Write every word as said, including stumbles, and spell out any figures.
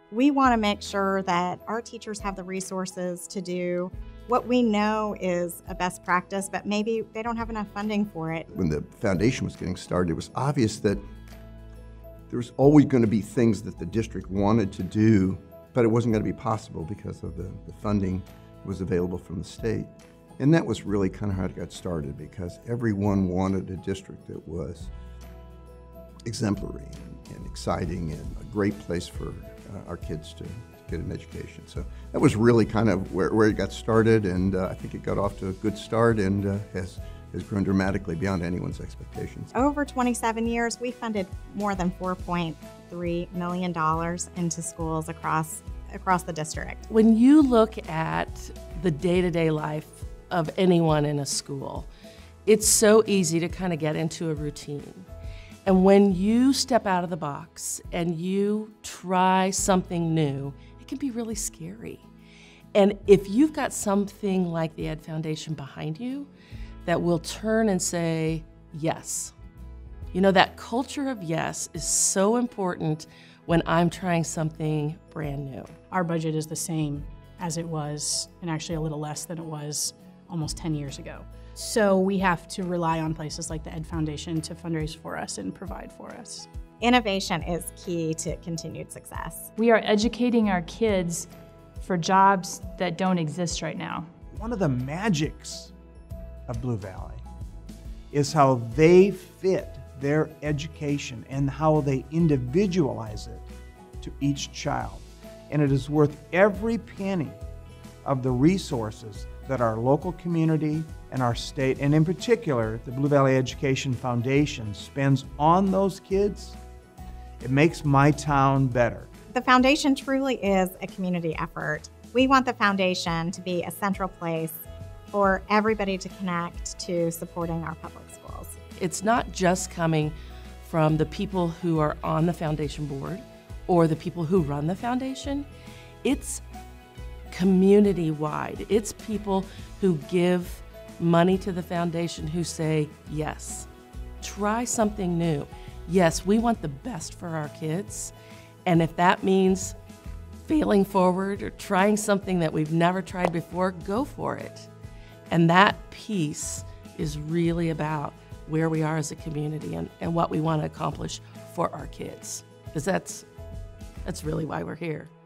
We want to make sure that our teachers have the resources to do what we know is a best practice, but maybe they don't have enough funding for it. When the foundation was getting started, it was obvious that there was always going to be things that the district wanted to do, but it wasn't going to be possible because of the, the funding that was available from the state. And that was really kind of how it got started, because everyone wanted a district that was exemplary and, and exciting and a great place for uh, our kids to, to get an education. So that was really kind of where, where it got started, and uh, I think it got off to a good start and uh, has, has grown dramatically beyond anyone's expectations. Over twenty-seven years, we funded more than four point three million dollars into schools across, across the district. When you look at the day-to-day life of anyone in a school, it's so easy to kind of get into a routine. And when you step out of the box and you try something new, it can be really scary. And if you've got something like the Ed Foundation behind you that will turn and say, yes. You know, that culture of yes is so important when I'm trying something brand new. Our budget is the same as it was, and actually a little less than it was almost ten years ago. So we have to rely on places like the Ed Foundation to fundraise for us and provide for us. Innovation is key to continued success. We are educating our kids for jobs that don't exist right now. One of the magics of Blue Valley is how they fit their education and how they individualize it to each child. And it is worth every penny of the resources that our local community and our state, and in particular, the Blue Valley Education Foundation spends on those kids. It makes my town better. The foundation truly is a community effort. We want the foundation to be a central place for everybody to connect to supporting our public schools. It's not just coming from the people who are on the foundation board or the people who run the foundation. It's community-wide. It's people who give money to the foundation who say, yes, try something new. Yes, we want the best for our kids, and if that means failing forward or trying something that we've never tried before, go for it. And that piece is really about where we are as a community and, and what we want to accomplish for our kids, because that's, that's really why we're here.